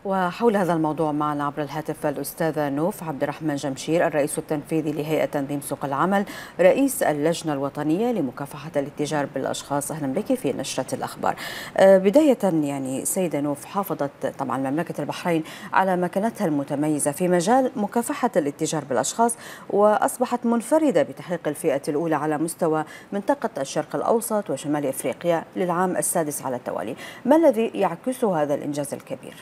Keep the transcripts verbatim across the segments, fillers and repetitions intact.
وحول هذا الموضوع معنا عبر الهاتف الأستاذة نوف عبد الرحمن جمشير، الرئيس التنفيذي لهيئة تنظيم سوق العمل، رئيس اللجنة الوطنية لمكافحة الاتجار بالأشخاص. أهلا بك في نشرة الأخبار. بداية يعني سيدة نوف، حافظت طبعا مملكة البحرين على مكانتها المتميزة في مجال مكافحة الاتجار بالأشخاص، وأصبحت منفردة بتحقيق الفئة الأولى على مستوى منطقة الشرق الأوسط وشمال أفريقيا للعام السادس على التوالي. ما الذي يعكس هذا الإنجاز الكبير؟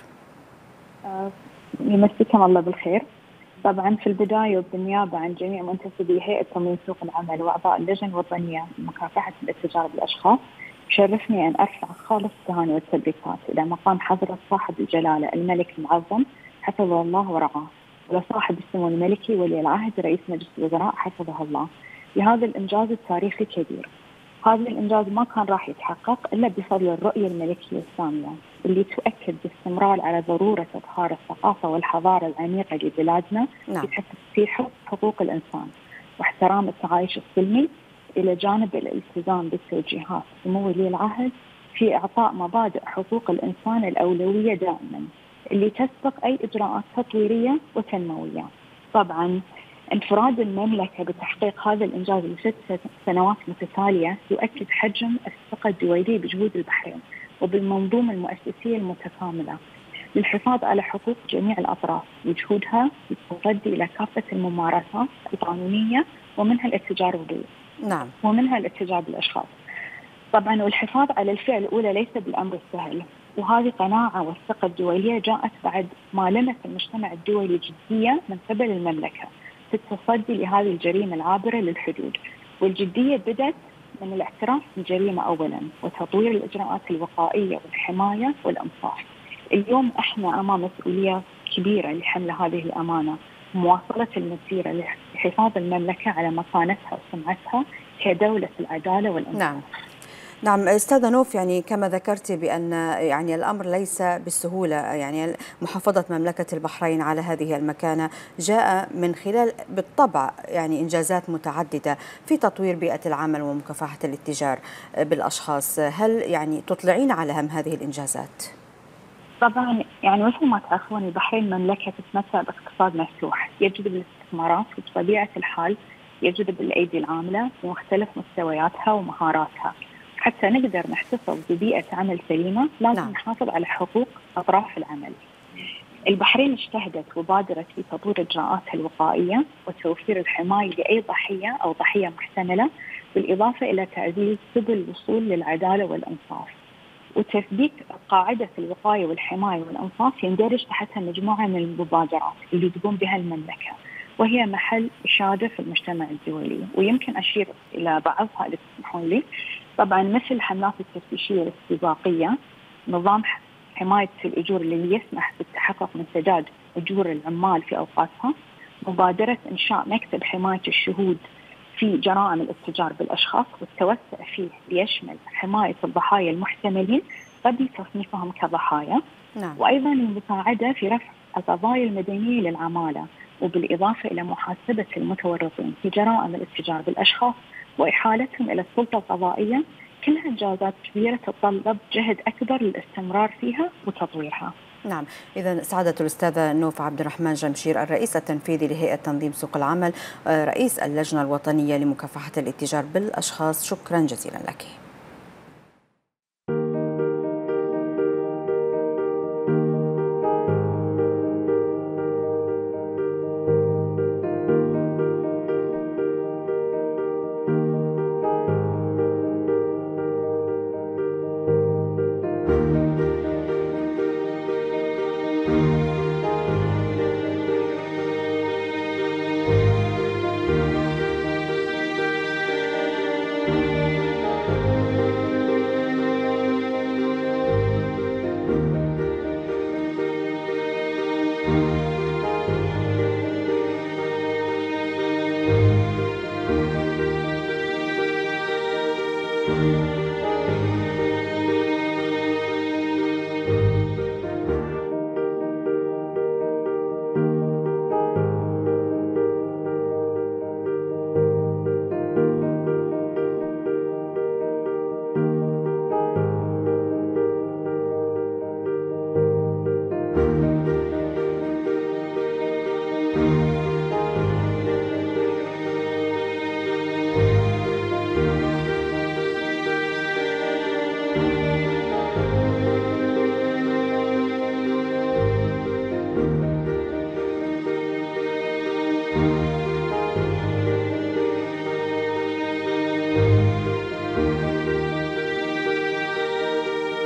يمسيكم الله بالخير. طبعا في البداية وبالنيابة عن جميع منتسبي هيئة تنظيم سوق العمل وأعضاء اللجنة الوطنية لمكافحة الاتجار بالأشخاص، يشرفني أن أرفع خالص التهاني والتبريكات إلى مقام حضرة صاحب الجلالة الملك المعظم حفظه الله ورعاه، ولصاحب السمو الملكي ولي العهد رئيس مجلس الوزراء حفظه الله لهذا الإنجاز التاريخي الكبير. هذا الإنجاز ما كان راح يتحقق إلا بفضل الرؤية الملكية السامية اللي تؤكد باستمرار على ضرورة إظهار الثقافة والحضارة العميقة لبلادنا نعم. في حفظ حقوق الإنسان واحترام التعايش السلمي، إلى جانب الالتزام بالتوجيهات سمو ولي العهد في إعطاء مبادئ حقوق الإنسان الأولوية دائما اللي تسبق أي إجراءات تطويرية وتنموية. طبعا انفراد المملكة بتحقيق هذا الإنجاز لست سنوات متتالية يؤكد حجم الثقة الدولية بجهود البحرين وبالمنظومة المؤسسية المتكاملة للحفاظ على حقوق جميع الأطراف وجهودها في التصدي إلى كافة الممارسات القانونية ومنها الاتجار بالبيوت. نعم. ومنها الاتجار بالأشخاص. طبعا والحفاظ على الفئة الأولى ليس بالأمر السهل، وهذه قناعة والثقة الدولية جاءت بعد ما لمس المجتمع الدولي جدية من قبل المملكة في التصدي لهذه الجريمة العابرة للحدود. والجدية بدأت من الاعتراف بالجريمة أولا وتطوير الإجراءات الوقائية والحماية والإنصاف. اليوم احنا أمام مسؤولية كبيرة لحمل هذه الأمانة، مواصلة المسيرة لحفاظ المملكة على مكانتها وسمعتها كدولة العدالة والإنصاف. نعم. نعم أستاذة نوف، يعني كما ذكرت بأن يعني الأمر ليس بالسهولة، يعني محافظة مملكة البحرين على هذه المكانة جاء من خلال بالطبع يعني إنجازات متعددة في تطوير بيئة العمل ومكافحة الاتجار بالأشخاص. هل يعني تطلعين على هم هذه الإنجازات؟ طبعا يعني مثل ما تعرفون البحرين مملكة تتمتع باقتصاد مفتوح يجذب الاستثمارات، وبطبيعة الحال يجذب الأيدي العاملة بمختلف مستوياتها ومهاراتها. حتى نقدر نحتفظ ببيئة عمل سليمة لازم نعم. نحافظ على حقوق أطراف العمل. البحرين اجتهدت وبادرت في تطوير إجراءاتها الوقائية وتوفير الحماية لأي ضحية أو ضحية محتملة، بالإضافة إلى تعزيز سبل الوصول للعدالة والإنصاف. وتثبيت قاعدة الوقاية والحماية والإنصاف يندرج تحتها مجموعة من المبادرات اللي تقوم بها المملكة، وهي محل إشادة في المجتمع الدولي، ويمكن أشير إلى بعضها إذا تسمحون لي. طبعا مثل الحملات التفتيشية الاستباقية، نظام حماية الأجور اللي يسمح بالتحقق من سداد أجور العمال في أوقاتها، مبادرة إنشاء مكتب حماية الشهود في جرائم الاتجار بالأشخاص والتوسع فيه ليشمل حماية الضحايا المحتملين قبل تصنيفهم كضحايا. نعم. وأيضا المساعدة في رفع القضايا المدنية للعمالة، وبالإضافة إلى محاسبة المتورطين في جرائم الاتجار بالأشخاص وإحالتهم إلى السلطة القضائية. كلها إنجازات كبيرة تتطلب جهد أكبر للاستمرار فيها وتطويرها. نعم، إذا سعادة الأستاذة نوف عبد الرحمن جمشير، الرئيس التنفيذي لهيئة تنظيم سوق العمل، رئيس اللجنة الوطنية لمكافحة الاتجار بالأشخاص، شكرا جزيلا لك.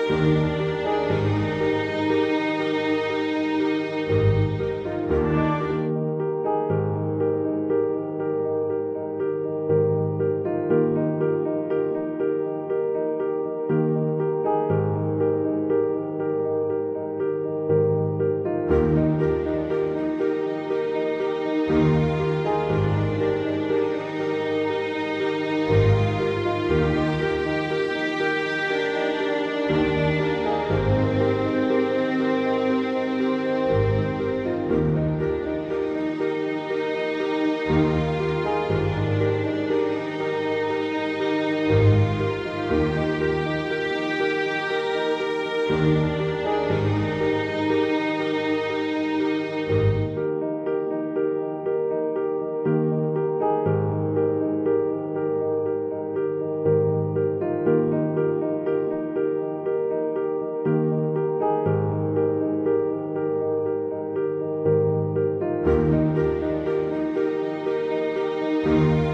thank you